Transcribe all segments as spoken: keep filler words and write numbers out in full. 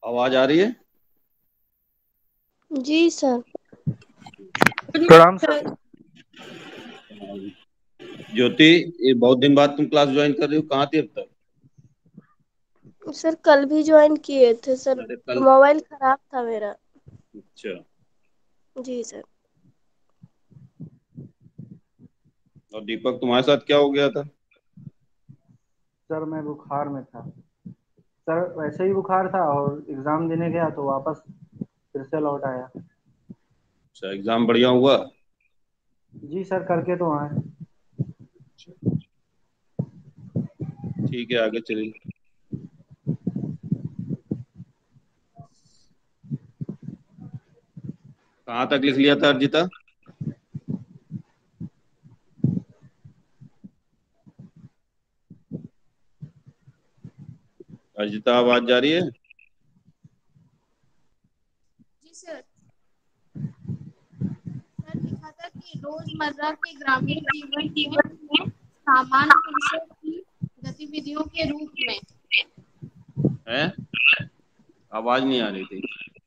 आवाज आ रही है? जी सर। प्रणाम सर। ज्योति, ये बहुत दिन बाद तुम क्लास ज्वाइन कर रही हो, कहाँ थी अब तक? सर कल भी ज्वाइन किए थे सर। अरे कल। मोबाइल खराब था मेरा। अच्छा। जी सर। और दीपक, तुम्हारे साथ क्या हो गया था? सर मैं बुखार में था। सर वैसे ही बुखार था और एग्जाम देने गया तो वापस फिर से लौट आया। अच्छा, एग्जाम बढ़िया हुआ? जी सर, करके तो आए। अच्छा, ठीक है, आगे चलिए। कहाँ तक लिख लिया था अर्जिता? अर्जिता, आवाज जा रही है? जी सर। सर लिखा था कि रोजमर्रा के ग्रामीण जीवन में सामान्य पुरुषों की गतिविधियों के रूप में। हैं? आवाज नहीं आ रही थी।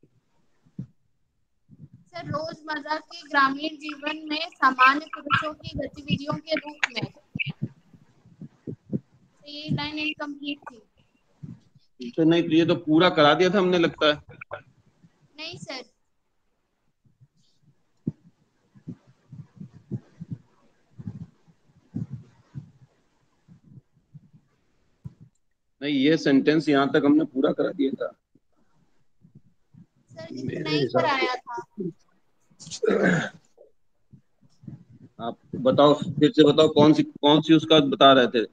सर रोजमर्रा के ग्रामीण जीवन में सामान्य पुरुषों की गतिविधियों के रूप में। तो ये लाइन इनकम्प्लीट थी। तो नहीं, तो ये तो पूरा करा दिया था हमने, लगता है। नहीं सर। नहीं, ये सेंटेंस यहाँ तक हमने पूरा करा दिया था सर इतना मेरे ही हिसाब कराया था। से। आप बताओ, फिर से बताओ, कौन सी कौन सी उसका बता रहे थे?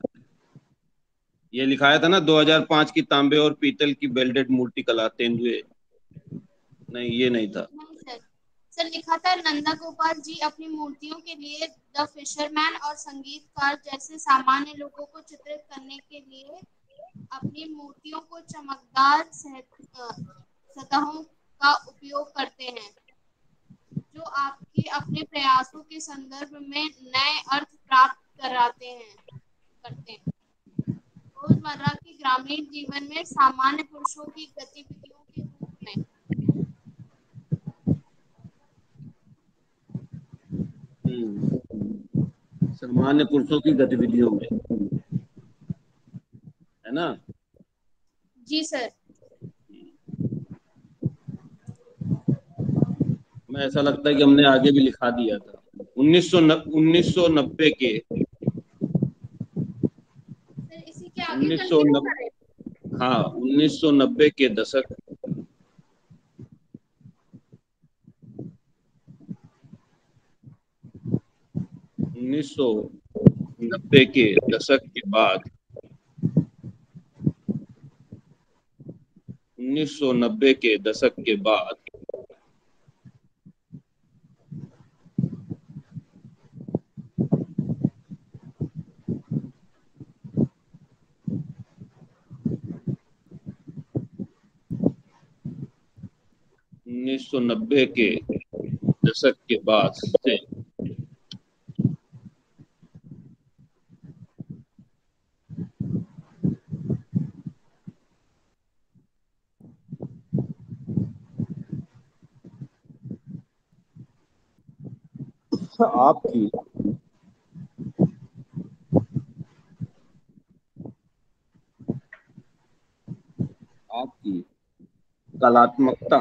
ये लिखाया था ना, दो हज़ार पाँच की तांबे और पीतल की बेल्डेड मूर्ति कला, तेंदुए। नहीं, ये नहीं था। नहीं सर। सर लिखा था नंदा गोपाल जी अपनी मूर्तियों के लिए द फिशरमैन और संगीतकार जैसे सामान्य लोगों को चित्रित करने के लिए अपनी मूर्तियों को चमकदार सह- अ, सतहों का उपयोग करते हैं, जो आपके अपने प्रयासों के संदर्भ में नए अर्थ प्राप्त कराते हैं करते हैं। रोजमर्रा के ग्रामीण जीवन में सामान्य पुरुषों की गतिविधियों के रूप में। हम्म सामान्य पुरुषों की गतिविधियों में, है ना? जी सर। हमें ऐसा लगता है कि हमने आगे भी लिखा दिया था। उन्नीस सौ उन्नीस सौ नब्बे के सर इसी के आगे उन्नीस सौ कंटिन्यू नब्बे करें। हाँ, उन्नीस सौ नब्बे के दशक उन्नीस सौ नब्बे के दशक के बाद उन्नीस सौ नब्बे के दशक के बाद उन्नीस सौ नब्बे के दशक के बाद से आपकी आपकी कलात्मकता,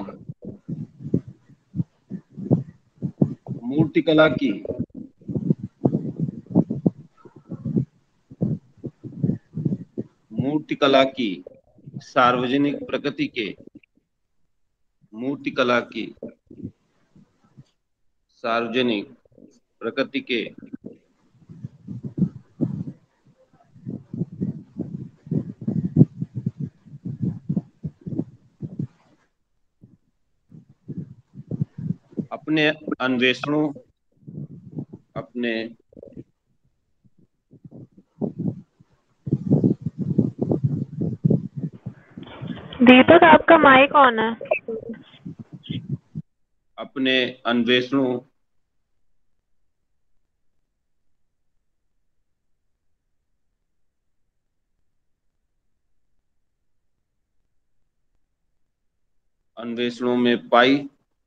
मूर्तिकला की मूर्तिकला की सार्वजनिक प्रकृति के मूर्तिकला की सार्वजनिक प्रकृति के अपने अन्वेषणों अपने दीपक आपका माइक ऑन है। अपने अन्वेषणों अन्वेषणों में पाई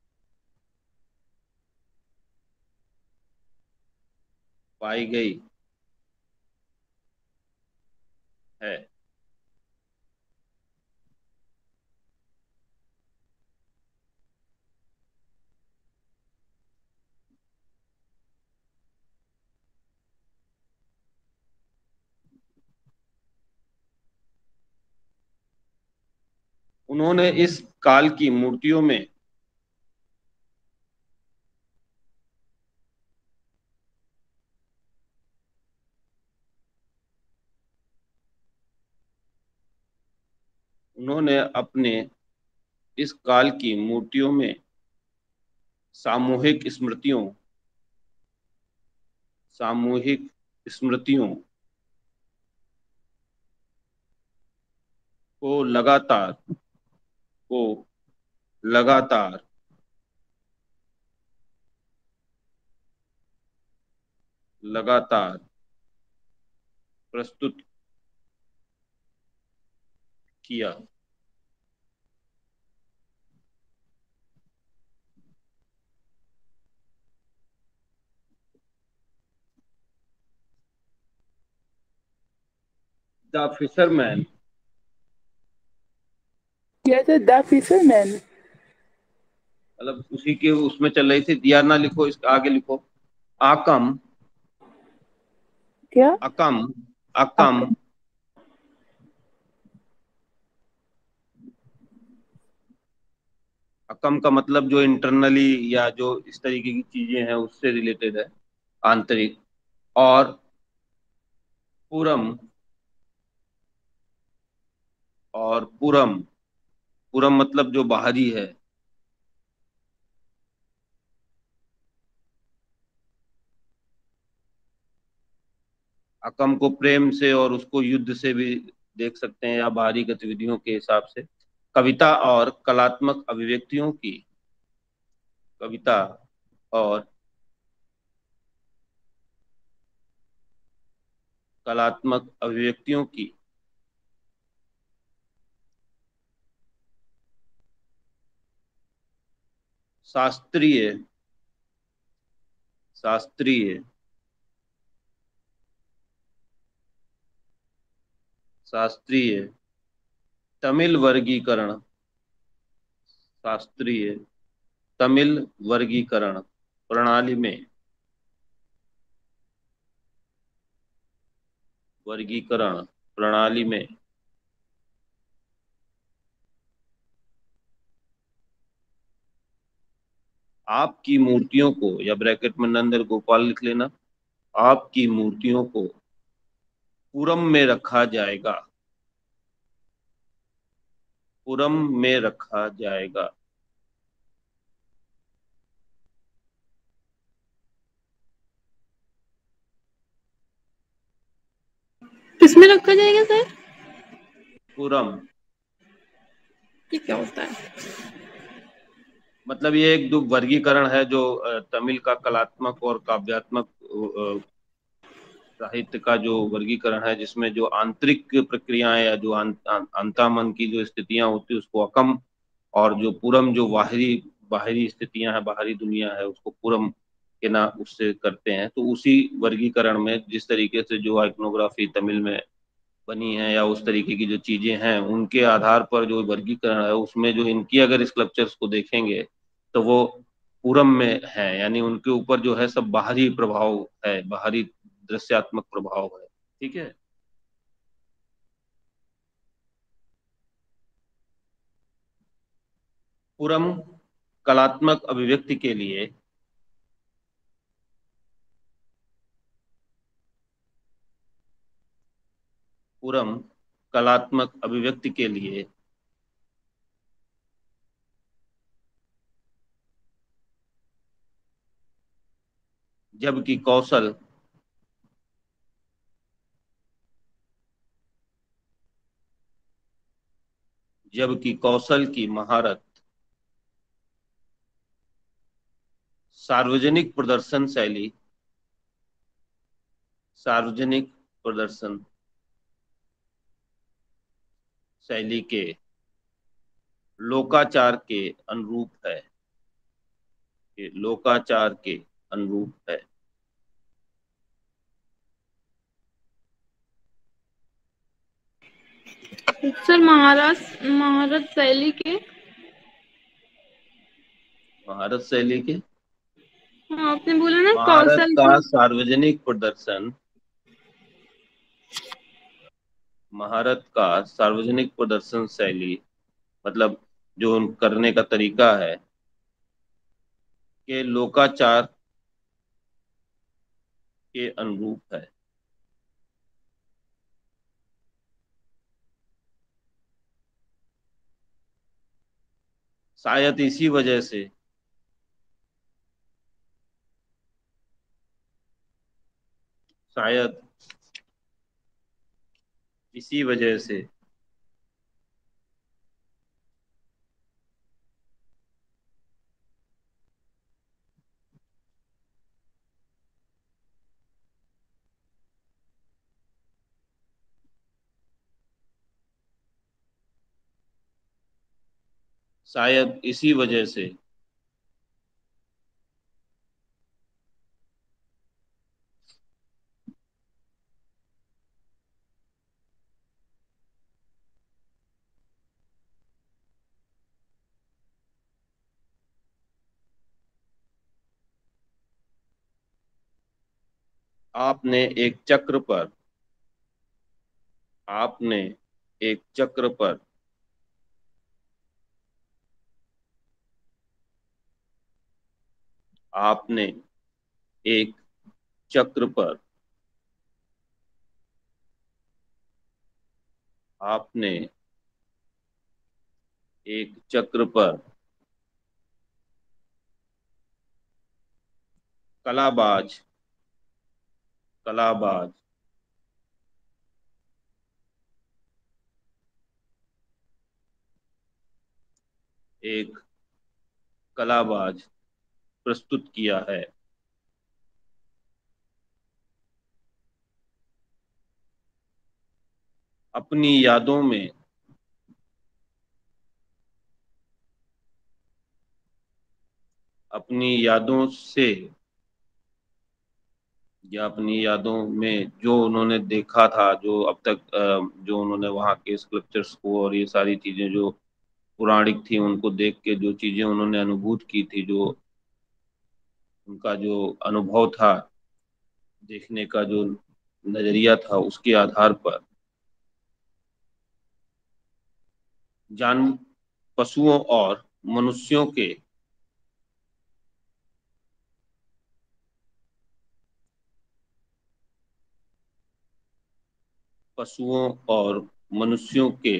पाई गई है। उन्होंने इस काल की मूर्तियों में उन्होंने अपने इस काल की मूर्तियों में सामूहिक स्मृतियों सामूहिक स्मृतियों को लगातार को लगातार लगातार प्रस्तुत किया। द फिशरमैन क्या था द फिशरमैन? मतलब उसी के उसमें चल रही थी। दिया ना लिखो, इसके आगे लिखो आकम क्या? अकम अकम अकम। अकम का मतलब जो इंटरनली या जो इस तरीके की चीजें हैं उससे रिलेटेड है, आंतरिक। और पुरम और पुरम पुरम मतलब जो बाहरी है। अकम को प्रेम से और उसको युद्ध से भी देख सकते हैं, या बाहरी गतिविधियों के हिसाब से। कविता और कलात्मक अभिव्यक्तियों की कविता और कलात्मक अभिव्यक्तियों की शास्त्रीय शास्त्रीय शास्त्रीय तमिल वर्गीकरण शास्त्रीय तमिल वर्गीकरण प्रणाली में वर्गीकरण प्रणाली में आपकी मूर्तियों को, या ब्रैकेट में नंदर गोपाल लिख लेना, आपकी मूर्तियों को पुरम में रखा जाएगा पुरम में रखा जाएगा। किसमें रखा जाएगा सर? पुरम ये क्या होता है? मतलब ये एक दो वर्गीकरण है जो अ, तमिल का कलात्मक और काव्यात्मक अ, साहित्य का जो वर्गीकरण है, जिसमें जो आंतरिक प्रक्रियाएं या जो अंतर्मन की जो स्थितियां होती है उसको अकम, और जो पूरम जो बाहरी बाहरी स्थितियां हैं, बाहरी दुनिया है, उसको पूरम के ना उससे करते हैं। तो उसी वर्गीकरण में जिस तरीके से जो आइकनोग्राफी तमिल में बनी है या उस तरीके की जो चीजें हैं, उनके आधार पर जो वर्गीकरण है उसमें जो इनकी अगर स्कल्पचर्स को देखेंगे तो वो पूरम में है, यानी उनके ऊपर जो है सब बाहरी प्रभाव है, बाहरी दृश्यात्मक प्रभाव है। ठीक है। पूरम कलात्मक अभिव्यक्ति के लिए पूरम कलात्मक अभिव्यक्ति के लिए जबकि कौशल जबकि कौशल की महारत सार्वजनिक प्रदर्शन शैली सार्वजनिक प्रदर्शन शैली के लोकाचार के अनुरूप है, ये लोकाचार के अनुरूप है। सर महाराज महारत शैली के। महारत शैली के, हाँ आपने बोला ना महारत कौशल का का। सार्वजनिक प्रदर्शन, महारत का सार्वजनिक प्रदर्शन शैली मतलब जो उन करने का तरीका है के लोकाचार के अनुरूप है। शायद इसी वजह से शायद इसी वजह से शायद इसी वजह से आपने एक चक्र पर आपने एक चक्र पर आपने एक चक्र पर आपने एक चक्र पर कलाबाज कलाबाज एक कलाबाज प्रस्तुत किया है। अपनी यादों में अपनी यादों से या अपनी यादों में जो उन्होंने देखा था, जो अब तक जो उन्होंने वहाँ के स्कल्पचर्स को और ये सारी चीजें जो पौराणिक थी उनको देख के जो चीजें उन्होंने अनुभूत की थी, जो उनका जो अनुभव था, देखने का जो नजरिया था, उसके आधार पर जान पशुओं और मनुष्यों के पशुओं और मनुष्यों के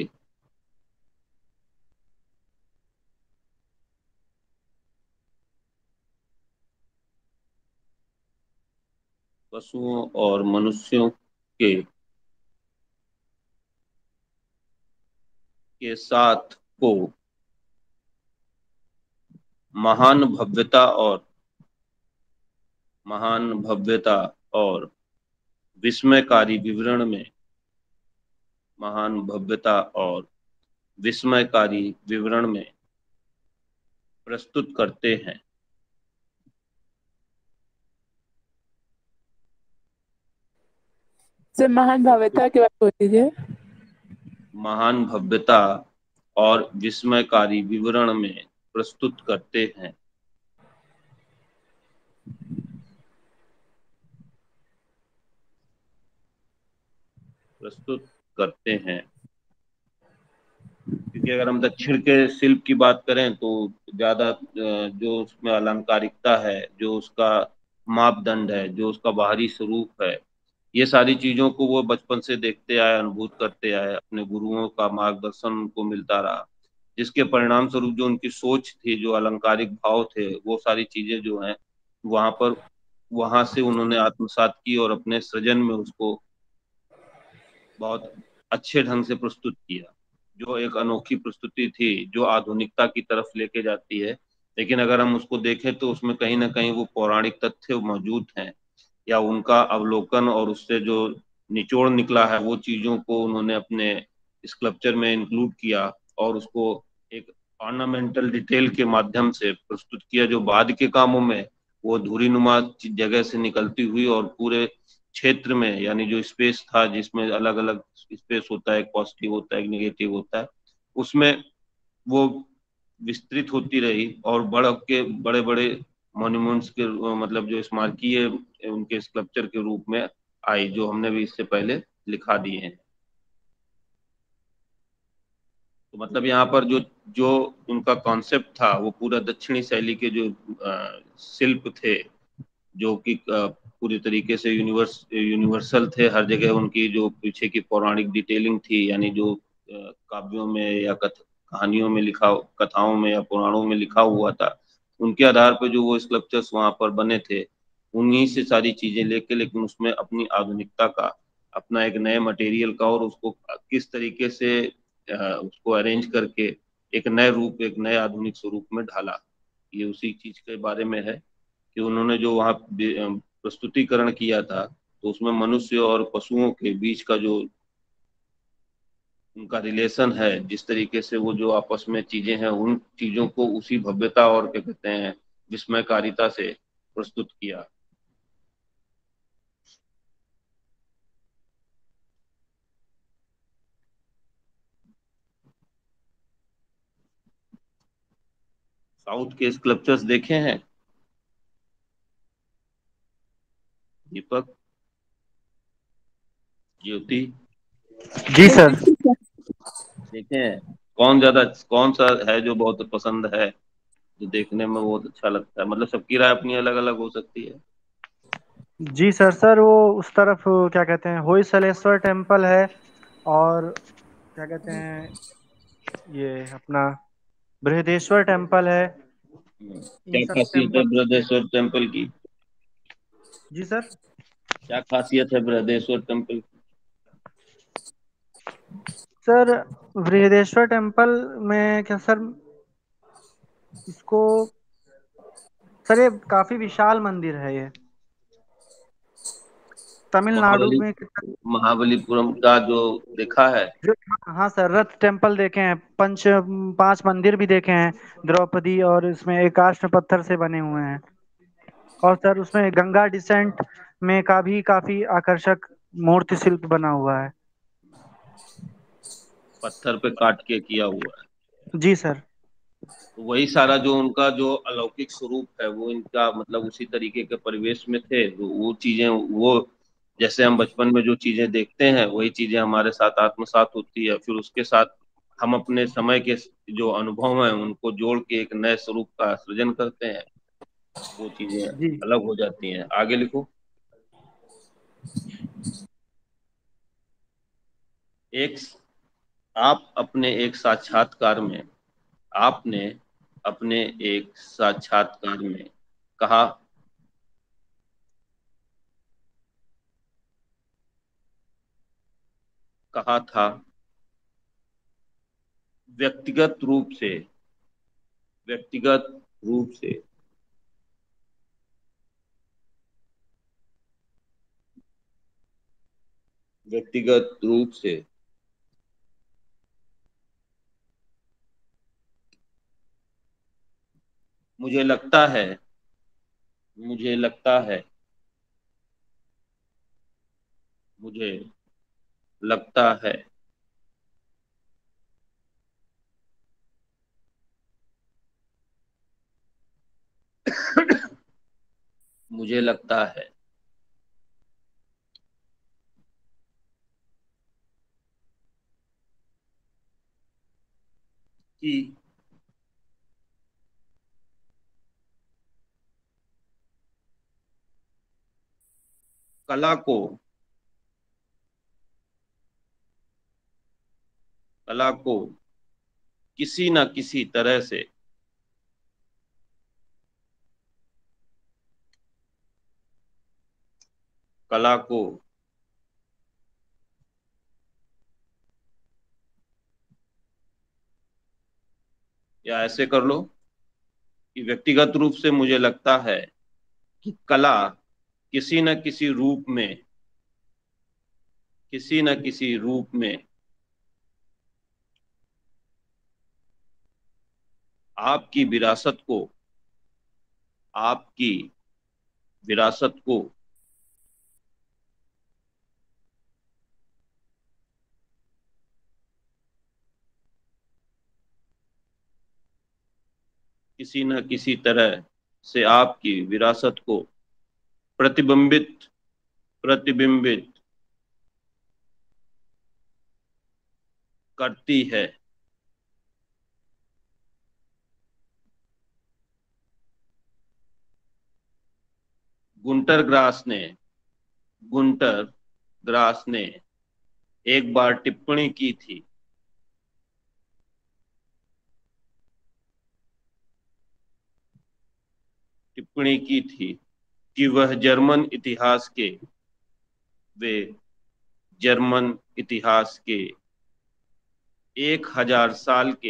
पशुओं और मनुष्यों के के साथ को महान भव्यता और महान भव्यता और विस्मयकारी विवरण में महान भव्यता और विस्मयकारी विवरण में प्रस्तुत करते हैं। सर महान भव्यता के बारे में बोल दीजिए। महान भव्यता और विस्मयकारी विवरण में प्रस्तुत करते हैं। प्रस्तुत करते हैं क्योंकि अगर हम दक्षिण के शिल्प की बात करें तो ज्यादा जो उसमें अलंकारिकता है, जो उसका मापदंड है, जो उसका बाहरी स्वरूप है, ये सारी चीजों को वो बचपन से देखते आए, अनुभूत करते आए, अपने गुरुओं का मार्गदर्शन उनको मिलता रहा, जिसके परिणाम स्वरूप जो उनकी सोच थी, जो अलंकारिक भाव थे, वो सारी चीजें जो हैं वहां पर वहां से उन्होंने आत्मसात की और अपने सृजन में उसको बहुत अच्छे ढंग से प्रस्तुत किया। जो एक अनोखी प्रस्तुति थी, जो आधुनिकता की तरफ लेके जाती है, लेकिन अगर हम उसको देखें तो उसमें कहीं ना कहीं वो पौराणिक तथ्य मौजूद हैं, या उनका अवलोकन और उससे जो निचोड़ निकला है वो चीजों को उन्होंने अपने स्कल्पचर में इंक्लूड किया और उसको एक ऑर्नामेंटल डिटेल के माध्यम से प्रस्तुत किया, जो बाद के कामों में वो धुरीनुमा जगह से निकलती हुई और पूरे क्षेत्र में, यानी जो स्पेस था जिसमें अलग अलग स्पेस होता है, एक पॉजिटिव होता है, एक नेगेटिव होता है, उसमें वो विस्तृत होती रही और बढ़ के बड़े बड़े मॉन्यूमेंट्स के, मतलब जो स्मारकीय उनके स्कल्पचर के रूप में आई, जो हमने भी इससे पहले लिखा दिए हैं। तो मतलब यहाँ पर जो जो उनका कॉन्सेप्ट था वो पूरा दक्षिणी शैली के जो आ, शिल्प थे, जो कि पूरी तरीके से यूनिवर्स यूनिवर्सल थे, हर जगह उनकी जो पीछे की पौराणिक डिटेलिंग थी, यानी जो काव्यों में या कथ, कहानियों में लिखा, कथाओं में या पुराणों में लिखा हुआ था, उनके आधार पर जो वो स्कल्पचर्स वहां पर बने थे, उन्हीं से सारी चीजें लेके, लेकिन उसमें अपनी आधुनिकता का, अपना एक नए मटेरियल का, और उसको किस तरीके से उसको अरेंज करके एक नए रूप, एक नए आधुनिक स्वरूप में ढाला। ये उसी चीज के बारे में है कि उन्होंने जो वहाँ प्रस्तुतिकरण किया था, तो उसमें मनुष्य और पशुओं के बीच का जो उनका रिलेशन है, जिस तरीके से वो जो आपस में चीजें हैं, उन चीजों को उसी भव्यता और क्या कहते हैं विस्मयकारिता से प्रस्तुत किया। साउथ के स्कल्पचर्स देखे हैं दीपक, ज्योति? जी सर। देखे हैं? कौन ज्यादा, कौन सा है जो बहुत पसंद है, जो देखने में बहुत अच्छा लगता है? मतलब सबकी राय अपनी अलग अलग हो सकती है। जी सर। सर वो उस तरफ क्या कहते हैं होयसलेश्वर टेम्पल है, और क्या कहते हैं ये अपना बृहदेश्वर टेम्पल है। इन क्या सब खासियत है टेम्पल। बृहदेश्वर टेम्पल की? जी सर। क्या खासियत है बृहदेश्वर टेम्पल की? सर बृहदेश्वर टेम्पल में क्या सर, इसको सर ये काफी विशाल मंदिर है ये, तमिलनाडु महाबली में। महाबलीपुरम का जो देखा है? हाँ सर, रथ टेम्पल देखे हैं, पंच पांच मंदिर भी देखे हैं, द्रौपदी, और इसमें एकाष्ट पत्थर से बने हुए हैं। और सर उसमें गंगा डिसेंट में का भी काफी आकर्षक मूर्ति शिल्प बना हुआ है। पत्थर पे काट के किया हुआ है। जी सर। तो वही सारा जो उनका जो अलौकिक स्वरूप है, वो इनका मतलब उसी तरीके के परिवेश में थे, तो वो चीजें, वो जैसे हम बचपन में जो चीजें देखते हैं, वही चीजें हमारे साथ आत्मसात होती है, फिर उसके साथ हम अपने समय के जो अनुभव हैं उनको जोड़ के एक नए स्वरूप का सृजन करते हैं, वो चीजें जी अलग हो जाती हैं। आगे लिखो। एक आप अपने एक साक्षात्कार में आपने अपने एक साक्षात्कार में कहा कहा था व्यक्तिगत रूप से व्यक्तिगत रूप से व्यक्तिगत रूप से मुझे लगता है मुझे लगता है मुझे लगता है मुझे लगता है कि कला को कला को किसी न किसी तरह से कला को या ऐसे कर लो कि व्यक्तिगत रूप से मुझे लगता है कि कला किसी न किसी रूप में किसी न किसी रूप में आपकी विरासत को आपकी विरासत को किसी न किसी तरह से आपकी विरासत को प्रतिबिंबित प्रतिबिंबित करती है। गुंटर ग्रास ने गुंटर ग्रास ने एक बार टिप्पणी की थी टिप्पणी की थी कि वह जर्मन इतिहास के वे जर्मन इतिहास के एक हजार साल के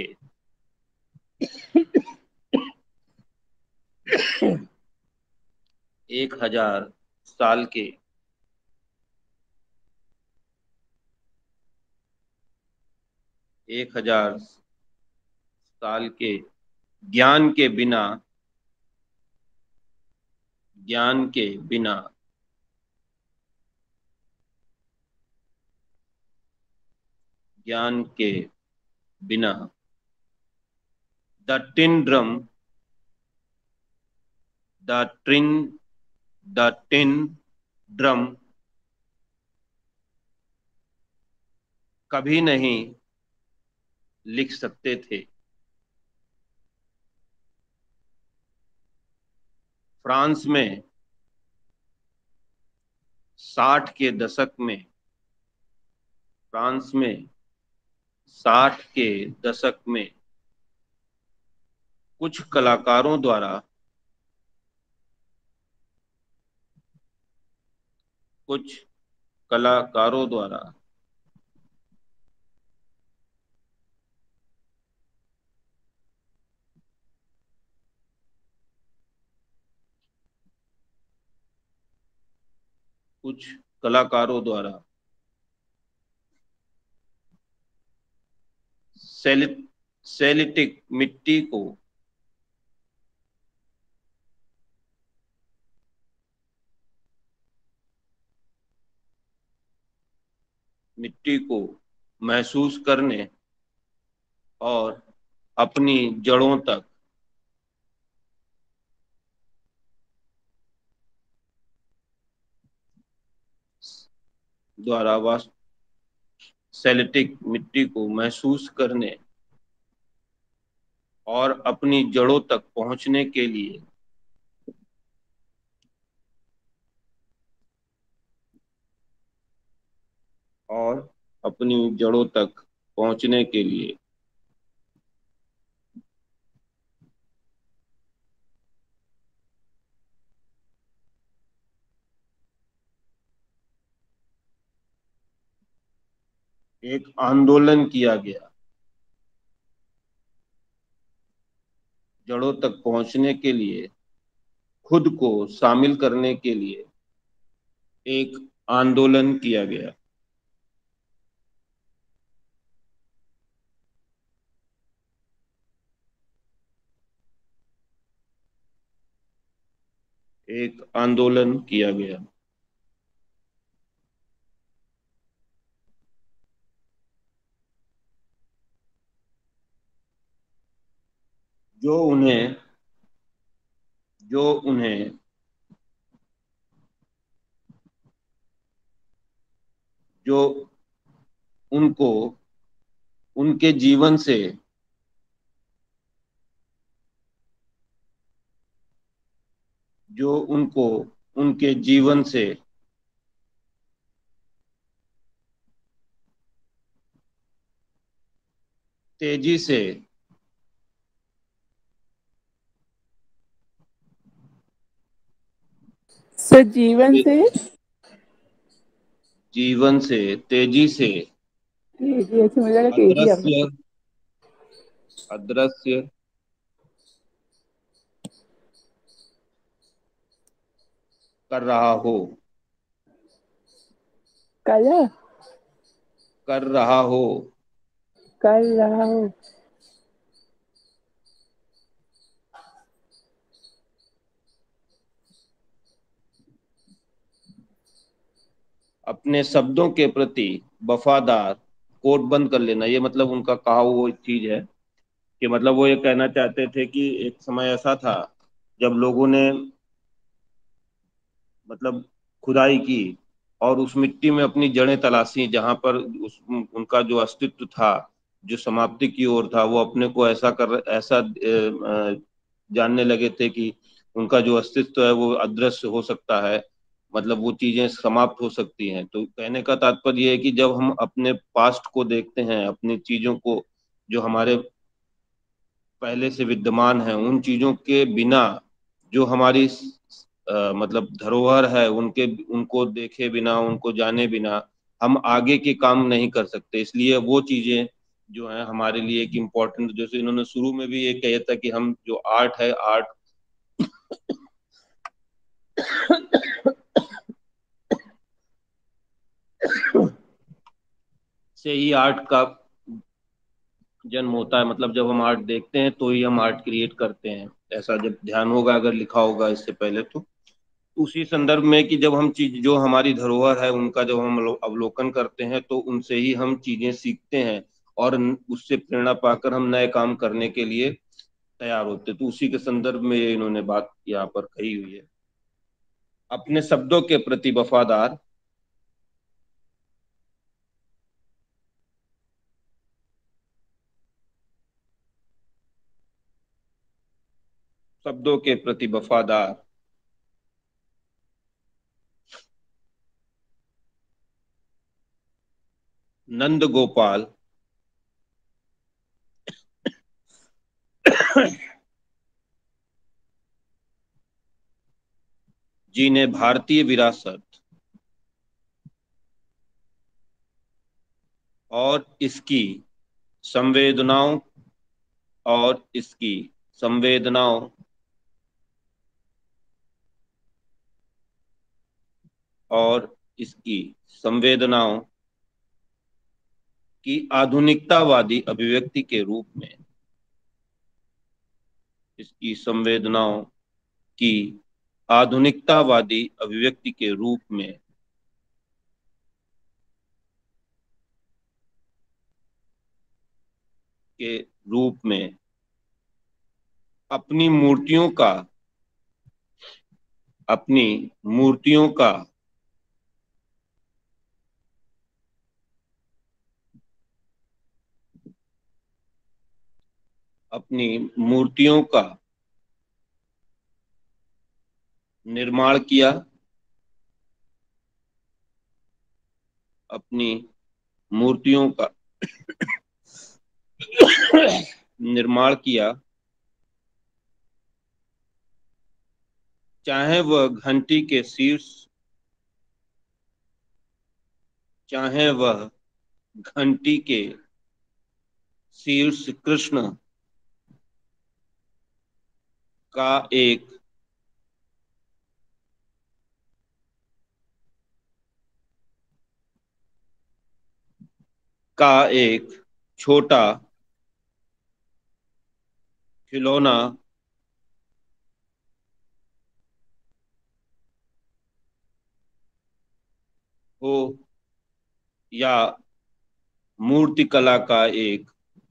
एक हजार साल के एक हजार साल के ज्ञान के बिना ज्ञान के बिना ज्ञान के बिना the tin drum the tin the tin drum कभी नहीं लिख सकते थे। फ्रांस में साठ के दशक में फ्रांस में साठ के दशक में कुछ कलाकारों द्वारा कुछ कलाकारों द्वारा कुछ कलाकारों द्वारा सेल्टिक मिट्टी को मिट्टी को महसूस करने और अपनी जड़ों तक द्वारा वास्तु सेल्टिक मिट्टी को महसूस करने और अपनी जड़ों तक पहुंचने के लिए और अपनी जड़ों तक पहुंचने के लिए एक आंदोलन किया गया। जड़ों तक पहुंचने के लिए खुद को शामिल करने के लिए एक आंदोलन किया गया। एक आंदोलन किया गया जो उन्हें जो उन्हें जो उनको उनके जीवन से जो उनको उनके जीवन से तेजी से सर जीवन से जीवन से तेजी से तेजी ऐसे मिल जाएगा तेजी हम अदृश्य अदृश्य कर रहा हो कला कर रहा हो कर रहा हो अपने शब्दों के प्रति वफादार, कोट बंद कर लेना, ये मतलब उनका कहा वो चीज है कि मतलब वो ये कहना चाहते थे कि एक समय ऐसा था जब लोगों ने मतलब खुदाई की और उस मिट्टी में अपनी जड़ें तलाशी, जहां पर उस उनका जो अस्तित्व था, जो समाप्ति की ओर था, वो अपने को ऐसा कर ऐसा अ, अ, जानने लगे थे कि उनका जो अस्तित्व है वो अदृश्य हो सकता है, मतलब वो चीजें समाप्त हो सकती हैं। तो कहने का तात्पर्य ये है कि जब हम अपने पास्ट को देखते हैं, अपनी चीजों को जो हमारे पहले से विद्यमान है, उन चीजों के बिना जो हमारी अ, मतलब धरोहर है, उनके उनको देखे बिना, उनको जाने बिना हम आगे के काम नहीं कर सकते। इसलिए वो चीजें जो है हमारे लिए एक इम्पोर्टेंट, जैसे इन्होंने शुरू में भी ये कहा था कि हम जो आर्ट है, आर्ट से ही आर्ट का जन्म होता है, मतलब जब हम आर्ट देखते हैं तो ही हम आर्ट क्रिएट करते हैं, ऐसा जब ध्यान होगा, अगर लिखा होगा इससे पहले तो। उसी संदर्भ में कि जब हम चीज जो हमारी धरोहर है उनका जब हम अवलो- अवलोकन करते हैं तो उनसे ही हम चीजें सीखते हैं और न- उससे प्रेरणा पाकर हम नए काम करने के लिए तैयार होते हैं। तो उसी के संदर्भ में ये इन्होंने बात यहाँ पर कही हुई है। अपने शब्दों के प्रति वफादार, शब्दों के प्रति वफादार, नंद गोपाल जी ने भारतीय विरासत और इसकी संवेदनाओं और इसकी संवेदनाओं और इसकी संवेदनाओं की आधुनिकतावादी अभिव्यक्ति के रूप में, इसकी संवेदनाओं की आधुनिकतावादी अभिव्यक्ति के रूप में के रूप में अपनी मूर्तियों का अपनी मूर्तियों का अपनी मूर्तियों का निर्माण किया, अपनी मूर्तियों का निर्माण किया, चाहे वह घंटी के शीर्ष चाहे वह घंटी के शीर्ष कृष्ण का एक का एक छोटा खिलौना हो या मूर्तिकला का एक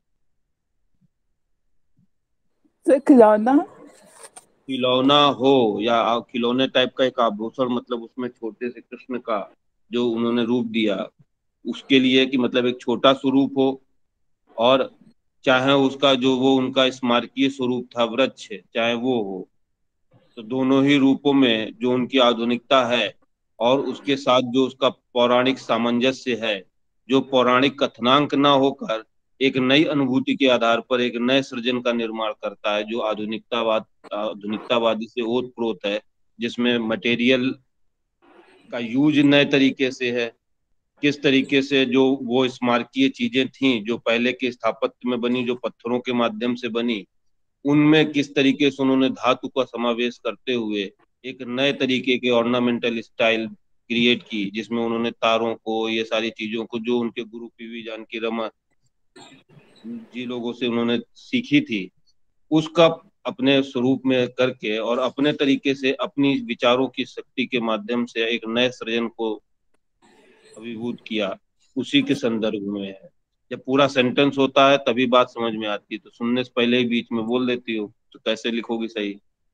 सर खिलौना खिलौना हो या खिलौने टाइप का एक आभूषण, मतलब उसमें छोटे से कृष्ण का जो उन्होंने रूप दिया, उसके लिए कि मतलब एक छोटा स्वरूप हो, और चाहे उसका जो वो उनका स्मारकीय स्वरूप था वृक्ष, चाहे वो हो, तो दोनों ही रूपों में जो उनकी आधुनिकता है और उसके साथ जो उसका पौराणिक सामंजस्य है, जो पौराणिक कथनांक ना होकर एक नई अनुभूति के आधार पर एक नए सृजन का निर्माण करता है, जो आधुनिकतावाद आधुनिकतावादी से ओतप्रोत है, जिसमें मटेरियल का यूज नए तरीके से है, किस तरीके से जो वो स्मारकीय चीजें थी जो पहले के स्थापत्य में बनी, जो पत्थरों के माध्यम से बनी, उनमें किस तरीके से उन्होंने धातु का समावेश करते हुए एक नए तरीके के ऑर्नामेंटल स्टाइल क्रिएट की, जिसमें उन्होंने तारों को, ये सारी चीजों को जो उनके गुरु पीवी जानकी रमा जी लोगों से उन्होंने सीखी थी, उसका अपने स्वरूप में करके और अपने तरीके से अपनी विचारों की शक्ति के माध्यम से एक नए सृजन को अभिभूत किया, उसी के संदर्भ में है। जब पूरा सेंटेंस होता है तभी बात समझ में आती है, तो सुनने से पहले ही बीच में बोल देती हो तो कैसे लिखोगी सही।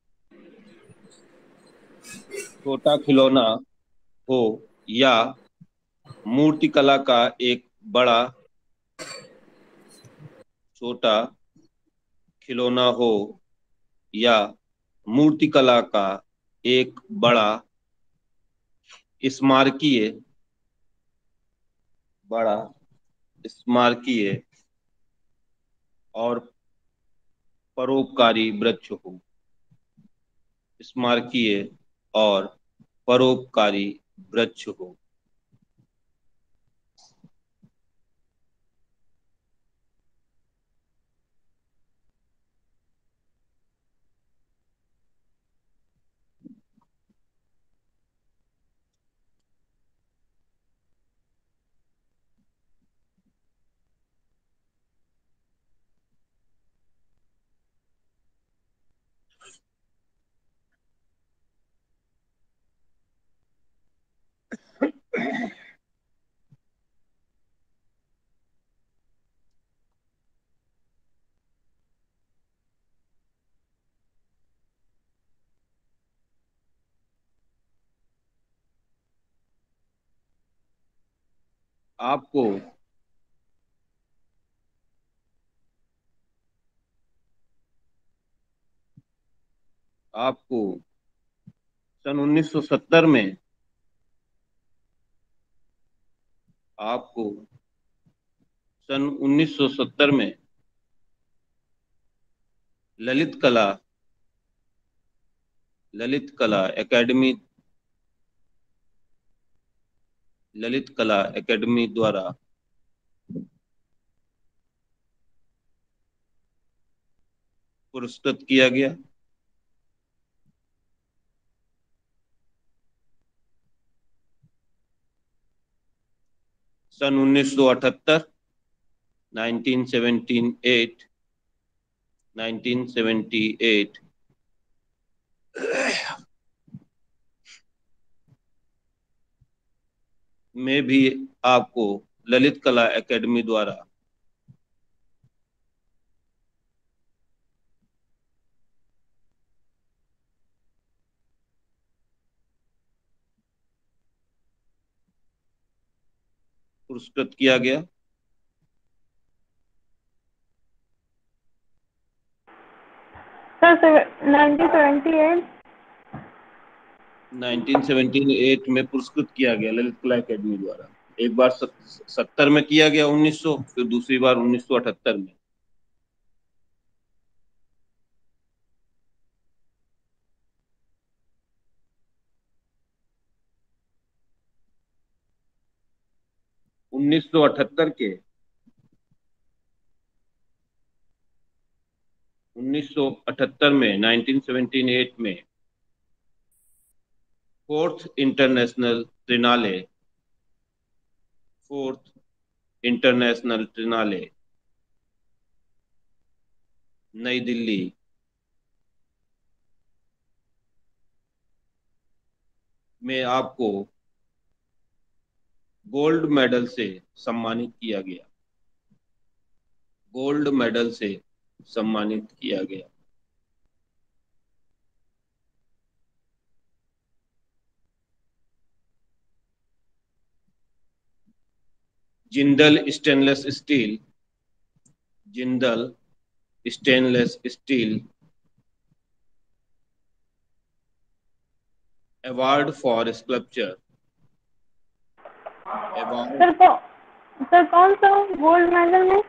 छोटा खिलौना हो या मूर्तिकला का एक बड़ा, छोटा खिलौना हो या मूर्तिकला का एक बड़ा स्मारकीय, बड़ा स्मारकीय और परोपकारी वृक्ष हो, स्मारकीय और परोपकारी वृक्ष हो। आपको आपको सन उन्नीस सौ सत्तर में आपको सन उन्नीस सौ सत्तर में ललित कला ललित कला एकेडमी ललित कला एकेडमी द्वारा पुरस्कृत किया गया। सन उन्नीस सौ अठहत्तर, nineteen seventy eight nineteen seventy eight में भी आपको ललित कला एकेडमी द्वारा पुरस्कृत किया गया। Sir nineteen seventy eight nineteen seventy eight में पुरस्कृत किया गया ललित कला एकेडमी द्वारा। एक बार सत्तर में किया गया उन्नीस सौ, फिर दूसरी बार उन्नीस सौ अठहत्तर में। उन्नीस सौ अठहत्तर के उन्नीस सौ अठहत्तर में नाइनटीन सेवेंटी एट में fourth international triennale fourth international triennale Nai Delhi में आपको गोल्ड मेडल से सम्मानित किया गया गोल्ड मेडल से सम्मानित किया गया। Jindal stainless steel Jindal stainless steel award for sculpture sir को सर कौन सा गोल्ड मेडल में?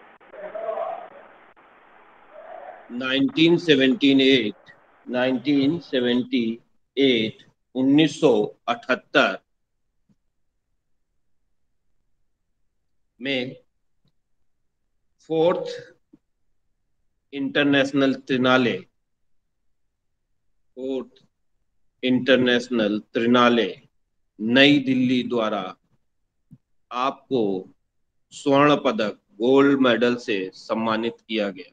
Nineteen seventy eight nineteen seventy eight उन्नीस सौ अठहत्तर में fourth international triennale fourth international triennale Nai Delhi द्वारा आपको स्वर्ण पदक गोल्ड मेडल से सम्मानित किया गया।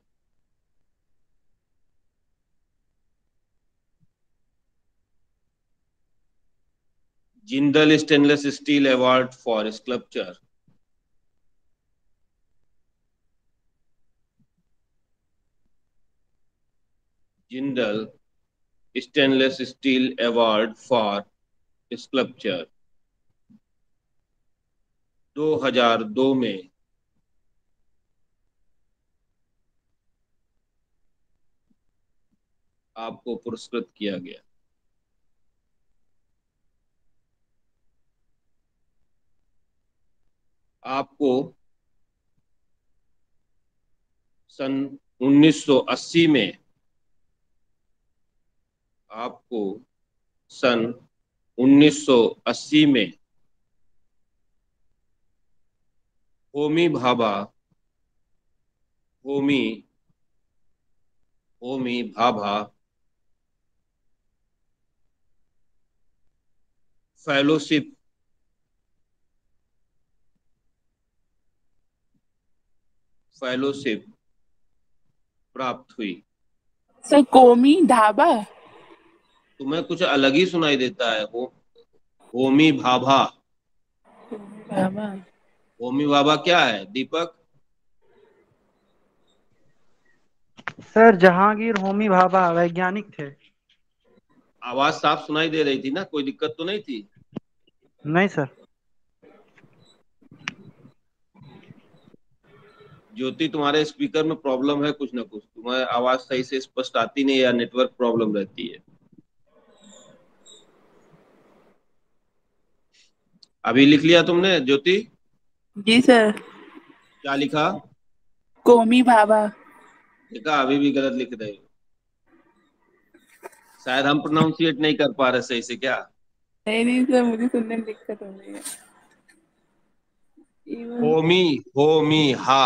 Jindal stainless steel award for sculpture. Jindal stainless steel award for sculpture दो हज़ार दो में आपको पुरस्कृत किया गया। आपको सन उन्नीस सौ अस्सी में आपको सन उन्नीस सौ अस्सी में होमी भाभा होमी होमी भाभा फेलोशिप फेलोशिप प्राप्त हुई। सर कोमी ढाबा। तुम्हें कुछ अलग ही सुनाई देता है। हो होमी भाभा ढाबा। होमी भाभा क्या है दीपक? सर जहांगीर होमी भाभा वैज्ञानिक थे। आवाज साफ सुनाई दे रही थी ना, कोई दिक्कत तो नहीं थी? नहीं सर। ज्योति, तुम्हारे स्पीकर में प्रॉब्लम है कुछ ना कुछ, तुम्हारी आवाज सही से स्पष्ट आती नहीं या नेटवर्क प्रॉब्लम रहती है। अभी लिख लिया तुमने ज्योति? जी सर। क्या लिखा? कोमी भाभा। देखा, अभी भी गलत लिख रहे हो। शायद हम प्रोनाउंसिएट नहीं कर पा रहे सही से क्या? नहीं नहीं सर, मुझे सुनने में दिक्कत हो रही है। इवन होमी होमी हा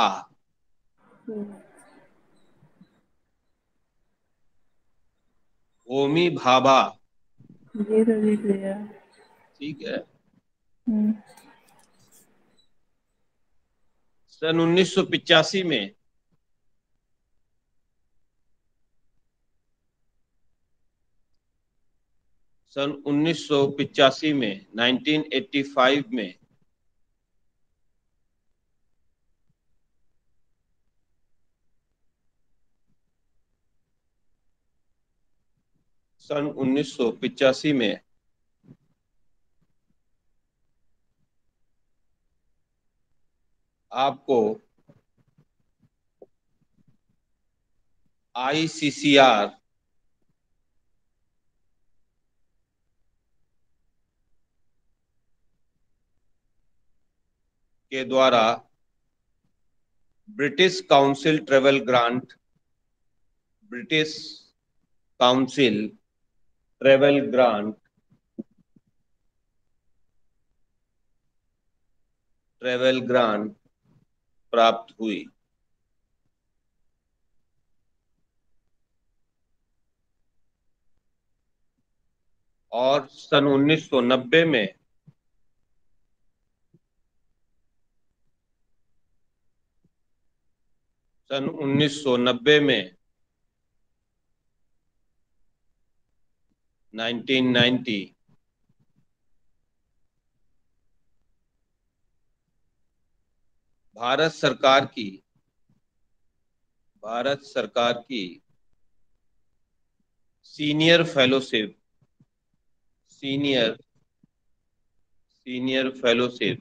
होमी भाभा। ये तो लिख लिया। ठीक है। हम्म। सन उन्नीस सौ पिचासी में सन उन्नीस सौ पिचासी में उन्नीस सौ पचासी में सन उन्नीस सौ पिचासी में आपको आईसीसीआर के द्वारा British Council travel grant British Council travel grant travel grant प्राप्त हुई। और सन उन्नीस सौ नब्बे में सन उन्नीस सौ नब्बे में उन्नीस सौ नब्बे भारत सरकार की भारत सरकार की senior fellowship senior senior fellowship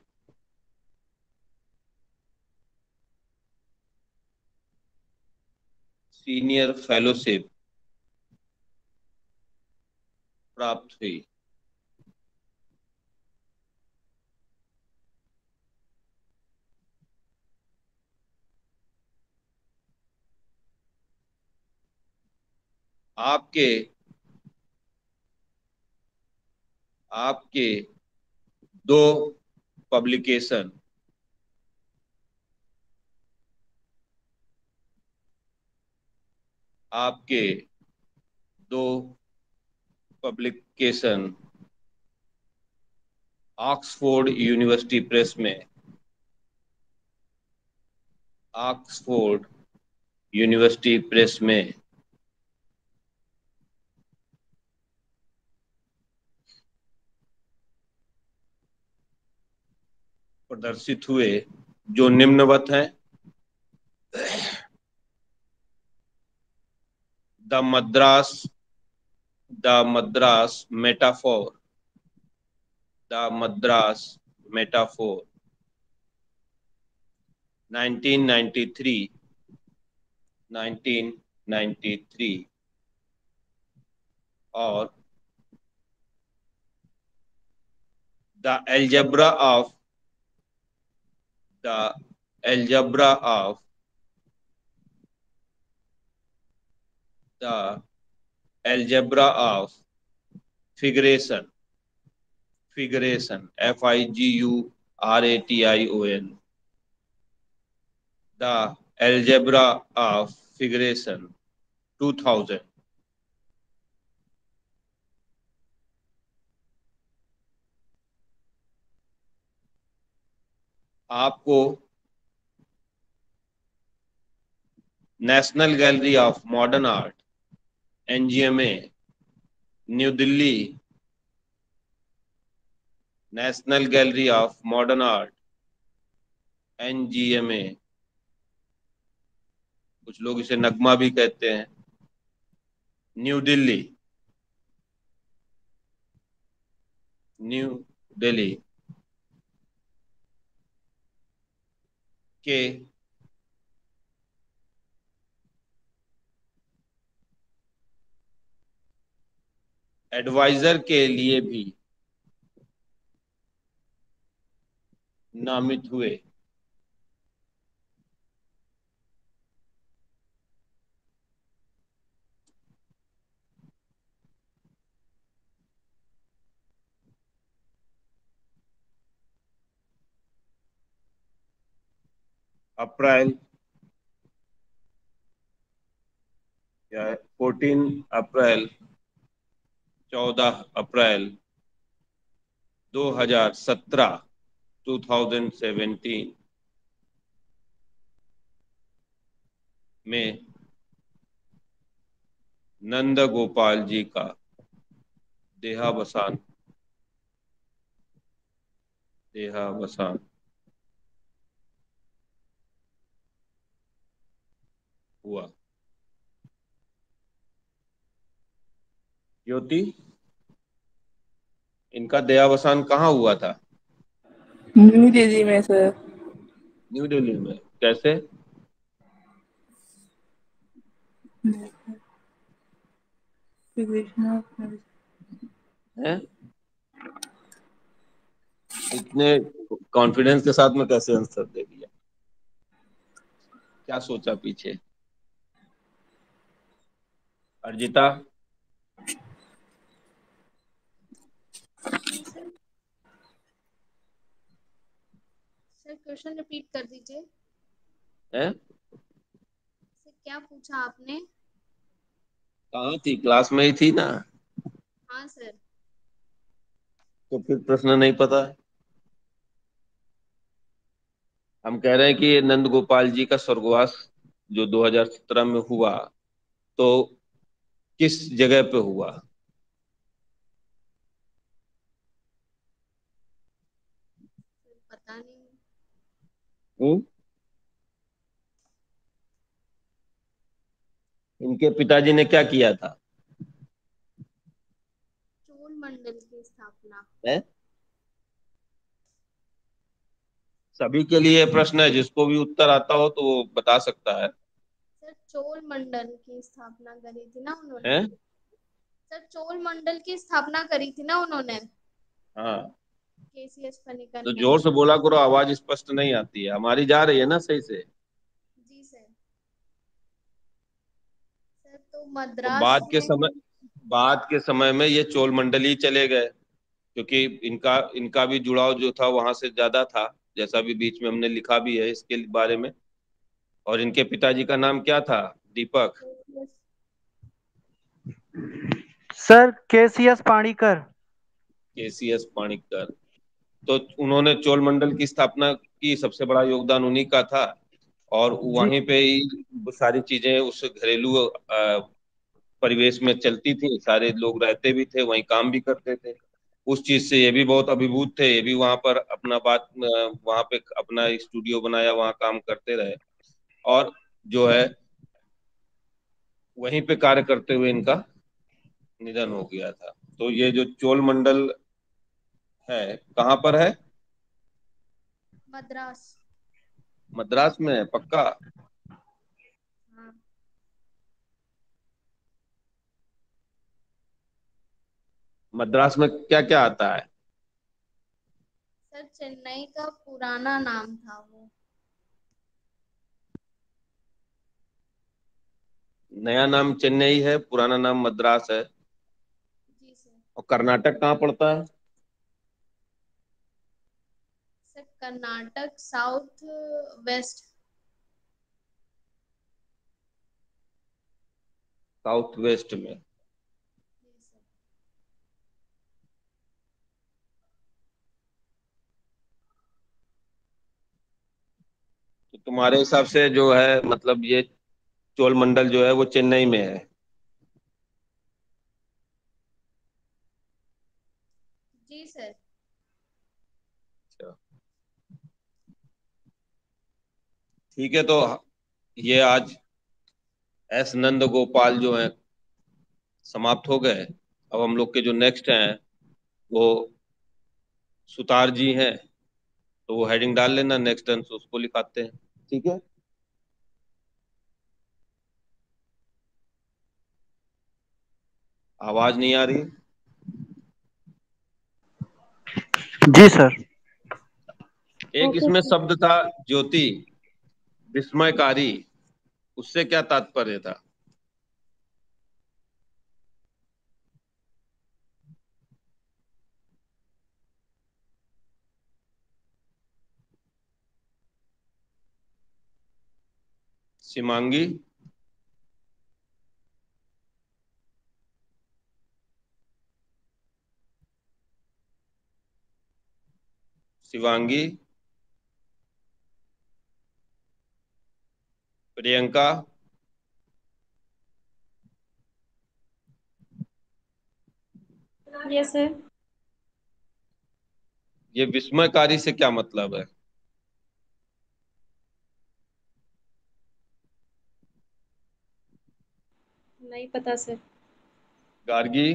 senior fellowship प्राप्त हुई। आपके आपके दो पब्लिकेशन आपके दो पब्लिकेशन ऑक्सफोर्ड यूनिवर्सिटी प्रेस में ऑक्सफोर्ड यूनिवर्सिटी प्रेस में प्रदर्शित हुए जो निम्नवत हैं। The Madras the Madras metaphor the Madras metaphor nineteen ninety three nineteen ninety three और the algebra of the algebra of the algebra of figuration figuration F I G U R A T I O N the algebra of figuration two thousand. आपको National Gallery of Modern Art N G M A New Delhi National Gallery of Modern Art N G M A, कुछ लोग इसे नगमा भी कहते हैं, new Delhi new Delhi के adviser के लिए भी नामित हुए। अप्रैल या फोर्टीन अप्रैल चौदह अप्रैल दो हजार सत्रह टू थाउजेंड सेवेंटीन में नंद गोपाल जी का देहावसान देहावसान हुआ। ज्योति, इनका देहावसान कहाँ हुआ था? न्यू दिल्ली में सर। न्यू दिल्ली में। कैसे? है? इतने कॉन्फिडेंस के साथ में कैसे आंसर दे दिया? क्या सोचा पीछे? अर्जिता? सर क्वेश्चन रिपीट कर दीजिए। है? सर क्या पूछा आपने? कहाँ थी? क्लास में ही थी ना? हाँ सर। तो फिर प्रश्न नहीं पता है? हम कह रहे हैं कि ये नंद गोपाल जी का स्वर्गवास जो दो हजार सत्रह में हुआ, तो किस जगह पे हुआ? पता नहीं। हुँ? इनके पिताजी ने क्या किया था? चोल मंडल की स्थापना। है? सभी के लिए प्रश्न है, जिसको भी उत्तर आता हो तो वो बता सकता है। सर चोल मंडल की स्थापना करी थी ना उन्होंने। है? सर चोल मंडल की स्थापना करी थी ना उन्होंने। हाँ, केसीएस पनिकर तो ने। जोर से बोला करो, आवाज स्पष्ट नहीं आती है। हमारी जा रही है ना सही से? जी सर। सर तो तो मद्रास बाद के में। समय बाद के समय में ये चोल मंडल ही चले गए, क्योंकि इनका इनका भी जुड़ाव जो था वहां से ज्यादा था, जैसा भी बीच में हमने लिखा भी है इसके बारे में। और इनके पिताजी का नाम क्या था? Deepak? Sir KCS Panikar. KCS Panikar. तो उन्होंने चोल मंडल की स्थापना की, सबसे बड़ा योगदान उन्हीं का था। और जी वहीं पे ही सारी चीजें उस घरेलू अ, परिवेश में चलती थी, सारे लोग रहते भी थे, वहीं काम भी करते थे। उस चीज से ये भी बहुत अभिभूत थे, ये भी वहां पर अपना बात वहां पे अपना स्टूडियो बनाया, वहां काम करते रहे, और जो है वहीं पे कार्य करते हुए इनका निधन हो गया था। तो ये जो चोल मंडल है कहाँ पर है? मद्रास। मद्रास में है पक्का? हाँ मद्रास में क्या क्या आता है? सर, चेन्नई का पुराना नाम था वो। नया नाम चेन्नई है, पुराना नाम मद्रास है। जी सर। और कर्नाटक कहाँ पड़ता है? Sir Karnataka south west. South west में। जी सर। तो तुम्हारे हिसाब से जो है मतलब ये चोल मंडल जो है वो चेन्नई में है? जी सर। अच्छा, ठीक है। तो ये आज एस नंद गोपाल जो है समाप्त हो गए। अब हम लोग के जो नेक्स्ट हैं वो सुतार जी हैं, तो वो हेडिंग डाल लेना, नेक्स्ट अंश उसको लिखाते हैं। ठीक है। आवाज नहीं आ रही? जी सर। एक ओके इसमें सर। शब्द था ज्योति, विस्मयकारी, उससे क्या तात्पर्य था? शिमांगी? शिवांगी? प्रियंका? Yes sir. ये विस्मयकारी से क्या मतलब है? नहीं पता सर। गार्गी?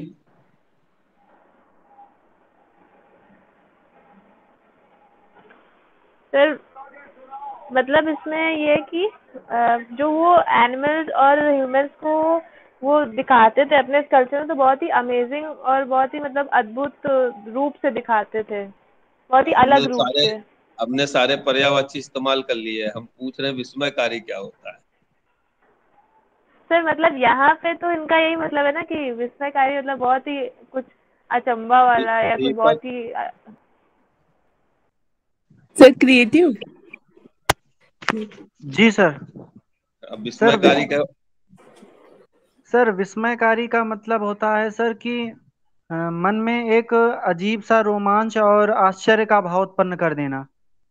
सर मतलब इसमें ये है कि अ, जो वो एनिमल्स और ह्यूमंस को वो दिखाते थे अपने कल्चर में, तो बहुत ही अमेजिंग और बहुत ही मतलब अद्भुत रूप से दिखाते थे, बहुत ही हमने अलग रूप सारे से। हमने सारे पर्यायवाची इस्तेमाल कर लिए, हम पूछ रहे हैं विस्मयकारी क्या होता है। सर मतलब यहाँ पे तो इनका यही मतलब है ना कि विस्मयकारी मतलब बहुत ही कुछ अचंभा दी- वाला या कुछ दीपक? बहुत ही अ, सर क्रिएटिव। जी सर। अब सर विस्मयकारी विस, का? सर विस्मयकारी का मतलब होता है सर कि अ, मन में एक अजीब सा रोमांच और आश्चर्य का भाव उत्पन्न कर देना।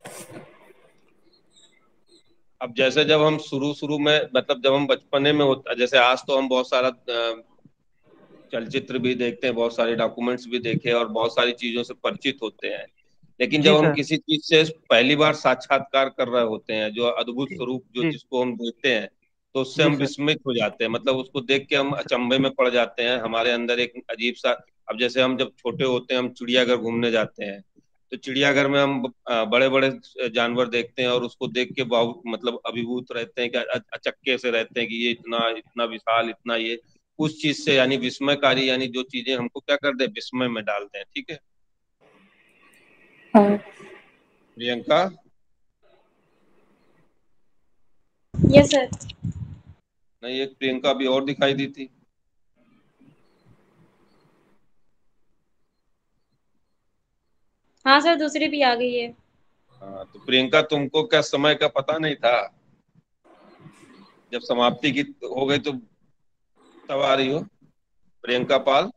अब जैसे जब हम शुरू शुरू में मतलब जब हम बचपने में होता, जैसे आज तो हम बहुत सारा अ, चलचित्र भी देखते हैं, बहुत सारे डॉक्यूमेंट्स भी देखे और बहुत सारी चीजों से परिचित होते हैं, लेकिन जी जब हम सर। किसी चीज से पहली बार साक्षात्कार कर रहे होते हैं, जो अद्भुत स्वरूप जो जी जिसको हम देखते हैं, तो उससे जी हम सर। विस्मित हो जाते हैं, मतलब उसको देख के हम अचंभे में पड़ जाते हैं, हमारे अंदर एक अजीब सा। अब जैसे हम जब छोटे होते हैं, हम चिड़ियाघर घूमने जाते हैं, तो चिड़ियाघर में हम बड़े बड़े जानवर देखते हैं और उसको देख के बहुत मतलब अभिभूत रहते हैं कि अ- अचक्के से रहते हैं कि ये इतना इतना विशाल, इतना ये, उस चीज से यानी विस्मयकारी, यानी जो चीजें हमको क्या कर दे, विस्मय में डाल दें। ठीक है। हाँ प्रियंका? Yes sir. नहीं, एक प्रियंका भी और दिखाई दी थी। हाँ सर, दूसरी भी आ गई है। हाँ, तो प्रियंका तुमको क्या समय का पता नहीं था? जब समाप्ति की हो गई तो तब आ रही हो? प्रियंका पाल?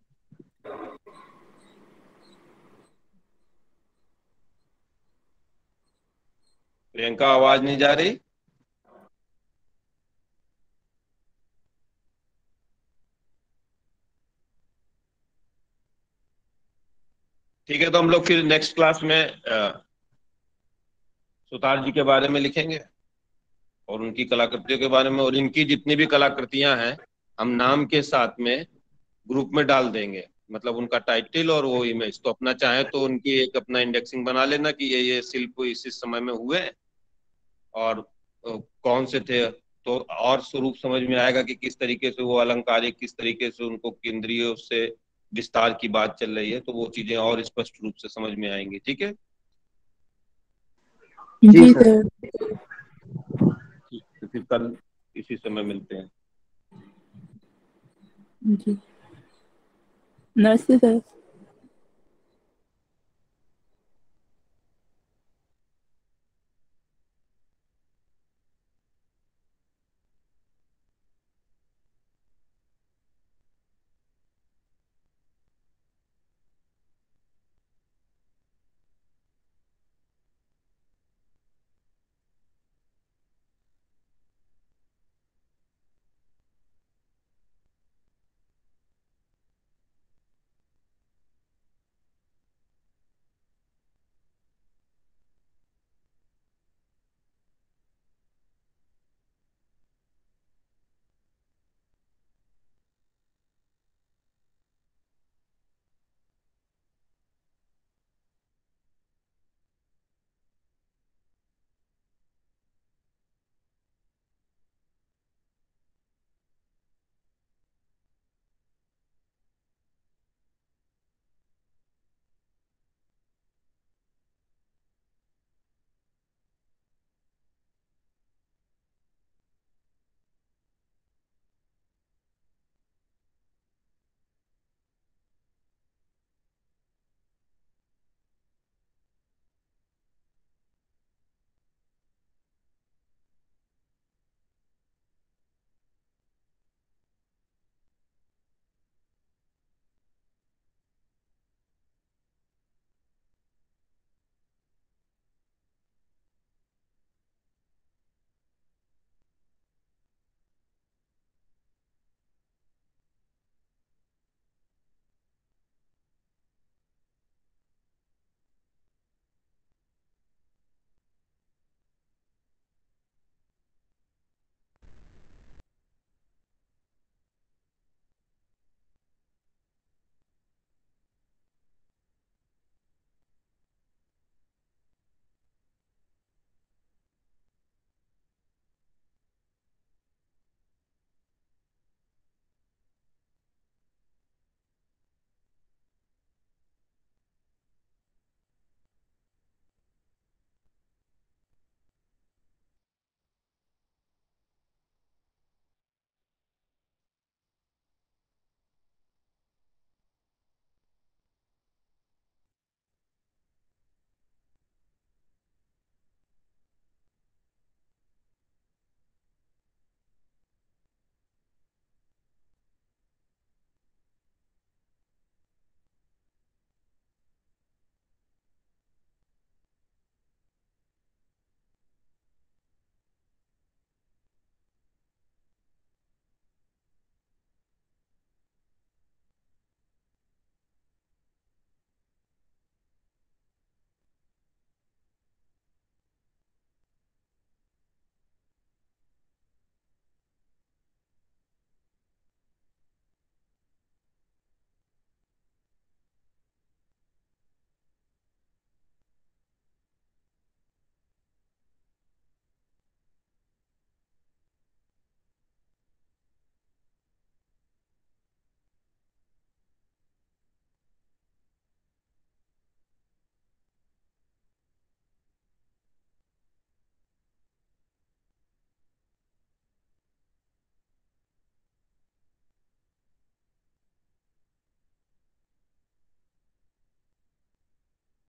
प्रियंका आवाज नहीं जा रही? ठीक है, तो हम लोग फिर नेक्स्ट क्लास में अ, सुतार जी के बारे में लिखेंगे और उनकी कलाकृतियों के बारे में, और इनकी जितनी भी कलाकृतियां हैं हम नाम के साथ में ग्रुप में डाल देंगे, मतलब उनका टाइटल और वो इमेज। तो अपना चाहे तो उनकी एक अपना इंडेक्सिंग बना लेना कि ये ये शिल्प इस इस समय में हुए और अ, कौन से थे, तो और स्वरूप समझ में आएगा कि किस तरीके से वो अलंकारिक, किस तरीके से उनको केंद्रीय से विस्तार की बात चल रही है, तो वो चीजें और स्पष्ट रूप से समझ में आएंगी। ठीक है, जी सर। तो फिर कल इसी समय मिलते हैं। जी, नमस्ते सर।